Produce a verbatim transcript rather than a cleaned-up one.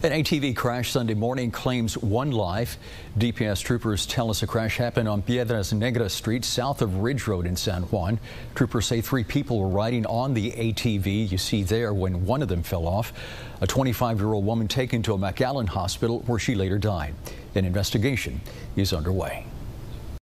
An A T V crash Sunday morning claims one life. D P S troopers tell us a crash happened on Piedras Negras Street south of Ridge Road in San Juan. Troopers say three people were riding on the A T V you see there when one of them fell off. A twenty-five-year-old woman taken to a McAllen hospital where she later died. An investigation is underway.